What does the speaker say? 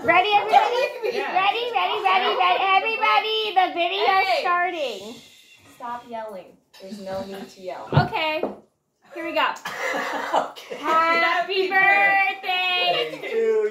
Ready, everybody? Yeah. Ready? Everybody, the video's starting. Stop yelling. There's no need to yell. Okay, here we go. Okay. Happy birthday to